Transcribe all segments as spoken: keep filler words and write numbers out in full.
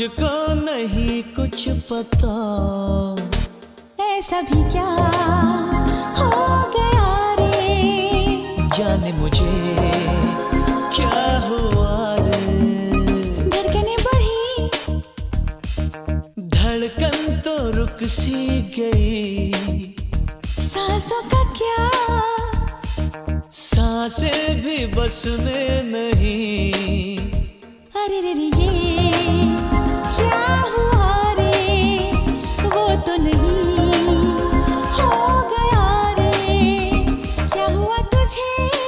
मुझको नहीं कुछ पता, ऐसा भी क्या हो गया रे, जाने मुझे क्या हुआ रे। धड़कने बढ़ी, धड़कन तो रुक सी गई, सांसों का क्या, सांसें भी बस में नहीं। अरे रे रे ये क्या हुआ रे, वो तो नहीं हो गया रे, क्या हुआ तुझे।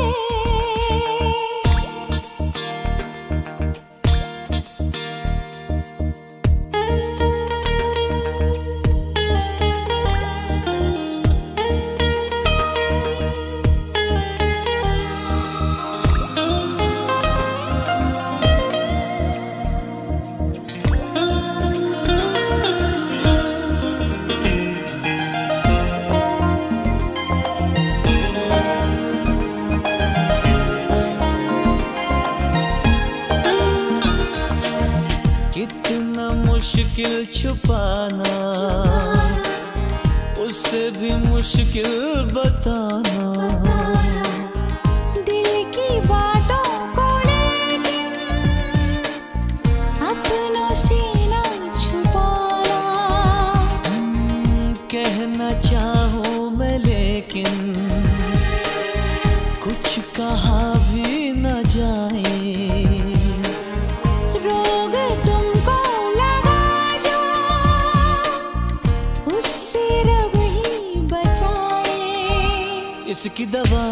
कितना मुश्किल छुपाना, उससे भी मुश्किल बताना। दिल की बातों को लेकिन अपनों से ना छुपाना। कहना चाहूँ मैं लेकिन कुछ कहा भी न जाए। रोग तुमको लगा जो, उससे रब ही बचाए। इसकी दवा,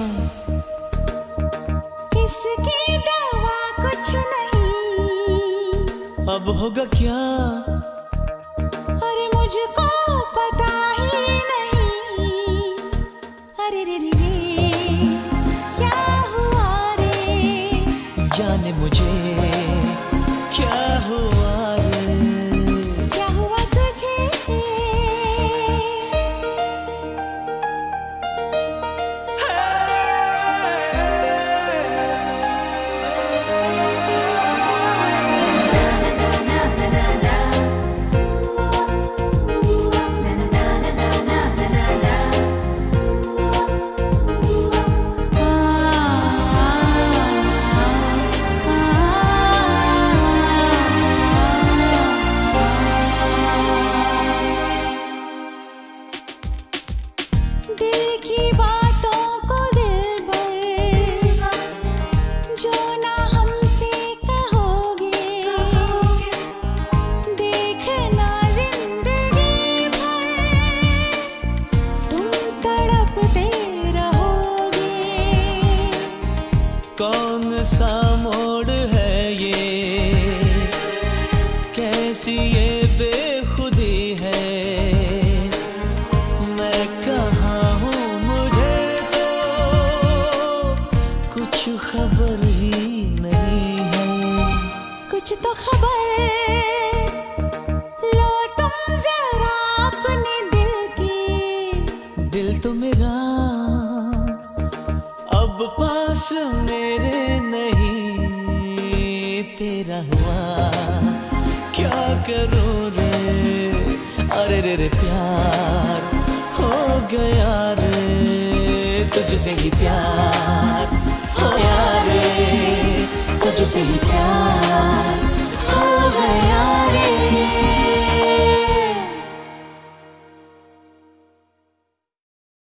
इसकी दवा कुछ नहीं, अब होगा क्या, अरे मुझको पता ही नहीं। अरे रे रे रे क्या हुआ रे, जाने मुझे क्या हुआ रे। क्या हुआ तुझे। दिल की बातों को दिल भर, जो ना हमसे कहोगे, देखना जिंदगी भर तुम तड़पते रहोगे। कौन सा मोड़ है ये, कैसी ये बेखुदी है। मैं कहाँ हूँ मुझे तो कुछ खबर ही नहीं है। कुछ तो खबर लो तुम जरा अपने दिल की। दिल तो मेरा अब पास मेरे नहीं, तेरा हुआ क्या करूँ रे। अरे रे रे प्यार हो गया रे, तुझसे ही प्यार हो गया रे, तुझसे ही प्यार।